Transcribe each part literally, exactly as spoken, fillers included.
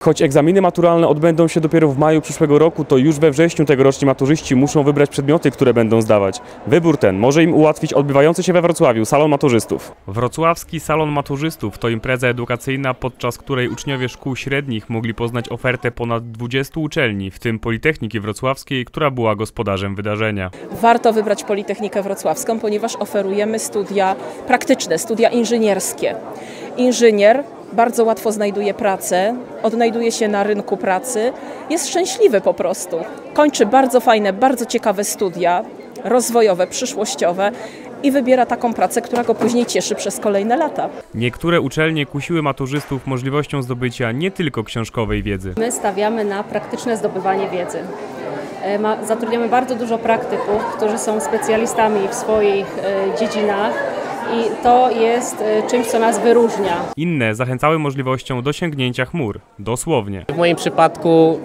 Choć egzaminy maturalne odbędą się dopiero w maju przyszłego roku, to już we wrześniu tegoroczni maturzyści muszą wybrać przedmioty, które będą zdawać. Wybór ten może im ułatwić odbywający się we Wrocławiu Salon Maturzystów. Wrocławski Salon Maturzystów to impreza edukacyjna, podczas której uczniowie szkół średnich mogli poznać ofertę ponad dwudziestu uczelni, w tym Politechniki Wrocławskiej, która była gospodarzem wydarzenia. Warto wybrać Politechnikę Wrocławską, ponieważ oferujemy studia praktyczne, studia inżynierskie. Inżynier bardzo łatwo znajduje pracę, odnajduje się na rynku pracy, jest szczęśliwy po prostu. Kończy bardzo fajne, bardzo ciekawe studia rozwojowe, przyszłościowe i wybiera taką pracę, która go później cieszy przez kolejne lata. Niektóre uczelnie kusiły maturzystów możliwością zdobycia nie tylko książkowej wiedzy. My stawiamy na praktyczne zdobywanie wiedzy. Zatrudniamy bardzo dużo praktyków, którzy są specjalistami w swoich dziedzinach. I to jest czymś, co nas wyróżnia. Inne zachęcały możliwością dosięgnięcia chmur, dosłownie. W moim przypadku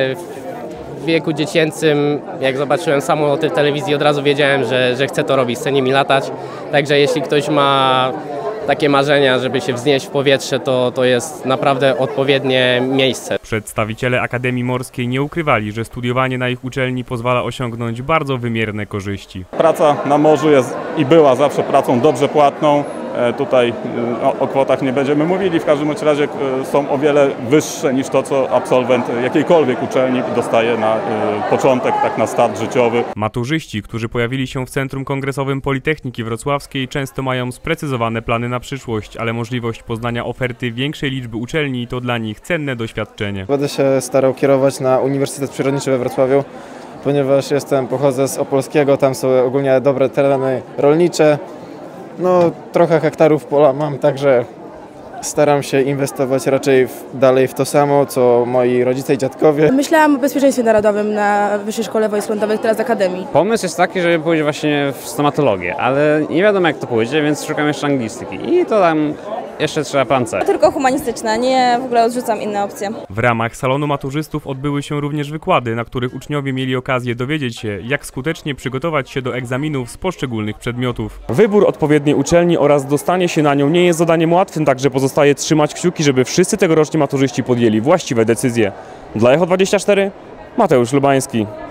w wieku dziecięcym, jak zobaczyłem samoloty w telewizji, od razu wiedziałem, że, że chcę to robić, chcę nimi latać. Także jeśli ktoś ma takie marzenia, żeby się wznieść w powietrze, to, to jest naprawdę odpowiednie miejsce. Przedstawiciele Akademii Morskiej nie ukrywali, że studiowanie na ich uczelni pozwala osiągnąć bardzo wymierne korzyści. Praca na morzu jest i była zawsze pracą dobrze płatną. Tutaj o, o kwotach nie będziemy mówili, w każdym razie są o wiele wyższe niż to, co absolwent jakiejkolwiek uczelni dostaje na y, początek, tak na start życiowy. Maturzyści, którzy pojawili się w Centrum Kongresowym Politechniki Wrocławskiej, często mają sprecyzowane plany na przyszłość, ale możliwość poznania oferty większej liczby uczelni to dla nich cenne doświadczenie. Będę się starał kierować na Uniwersytet Przyrodniczy we Wrocławiu, ponieważ jestem, pochodzę z Opolskiego, tam są ogólnie dobre tereny rolnicze. No, trochę hektarów pola mam, także staram się inwestować raczej w, dalej w to samo, co moi rodzice i dziadkowie. Myślałam o bezpieczeństwie narodowym na Wyższej Szkole Wojsk Lądowych, teraz Akademii. Pomysł jest taki, żeby pójść właśnie w stomatologię, ale nie wiadomo jak to pójdzie, więc szukam jeszcze anglistyki i to tam jeszcze trzeba pancerz. Tylko humanistyczne, nie w ogóle odrzucam inne opcje. W ramach Salonu Maturzystów odbyły się również wykłady, na których uczniowie mieli okazję dowiedzieć się, jak skutecznie przygotować się do egzaminów z poszczególnych przedmiotów. Wybór odpowiedniej uczelni oraz dostanie się na nią nie jest zadaniem łatwym, także pozostaje trzymać kciuki, żeby wszyscy tegoroczni maturzyści podjęli właściwe decyzje. Dla Echo dwadzieścia cztery Mateusz Lubański.